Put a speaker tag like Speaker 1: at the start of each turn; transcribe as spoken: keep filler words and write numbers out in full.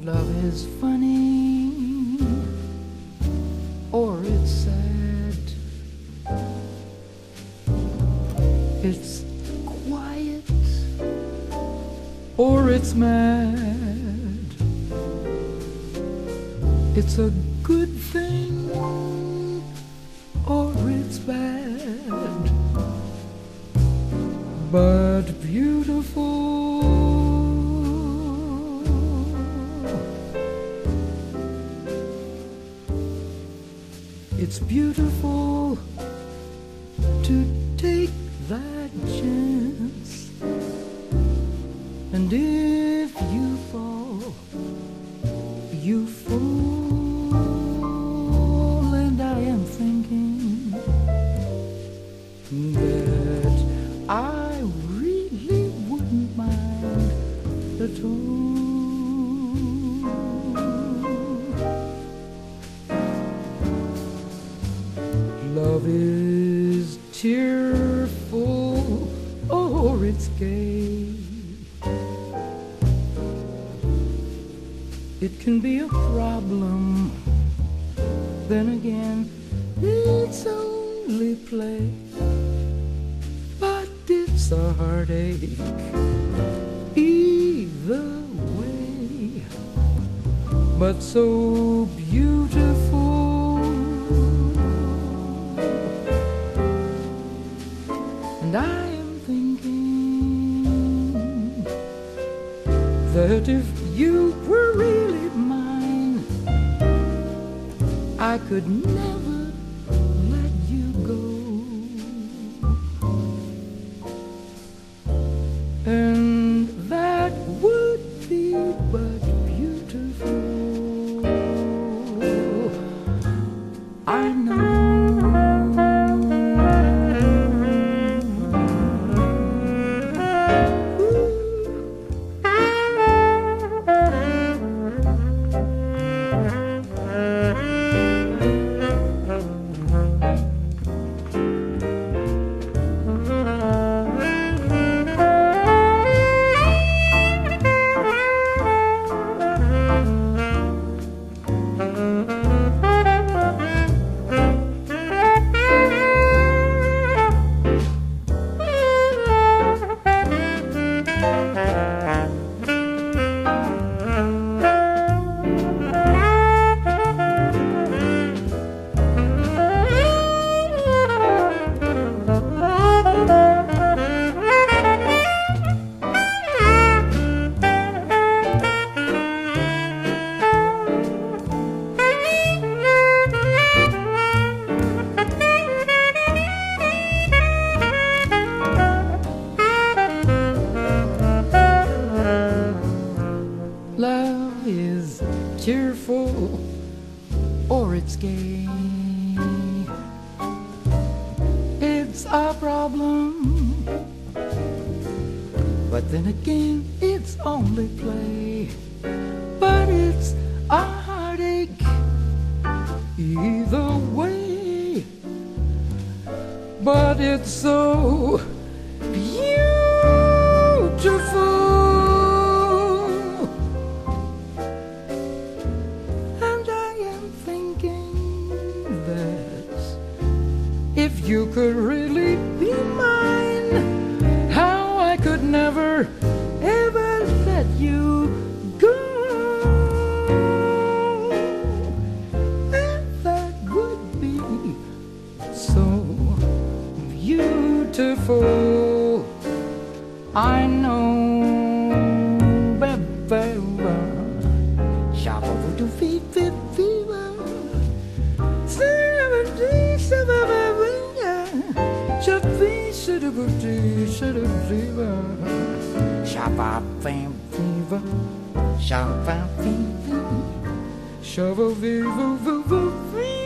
Speaker 1: Love is funny or it's sad. It's quiet or it's mad. It's a good thing or it's bad, but beautiful. It's beautiful to take that chance, and if you fall, you fall. And I am thinking that I really wouldn't mind at all. Love is cheerful or it's gay. It can be a problem, then again it's only play. But it's a heartache either way, but so beautiful. And I am thinking that if you were really mine, I could never let you go. And that would be but beautiful. I know. Love is cheerful or it's gay. It's a problem, but then again it's only play. But it's a heartache either way, but it's so beautiful. If you could really be mine, how I could never, ever let you go. And that would be so beautiful. I know, baby. Shabba fam fever, shabba fever, shabba fever,